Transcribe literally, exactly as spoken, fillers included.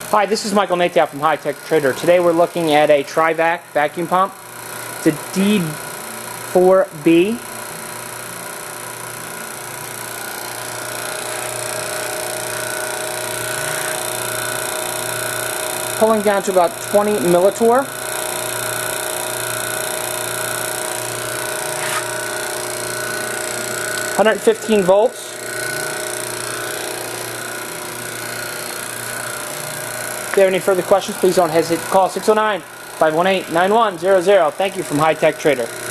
Hi, this is Michael Nathan from High Tech Trader. Today we're looking at a Trivac vacuum pump. It's a D four B. Pulling down to about twenty millitorr. one hundred fifteen volts. If you have any further questions, please don't hesitate to call six oh nine, five one eight, nine one zero zero. Thank you from High Tech Trader.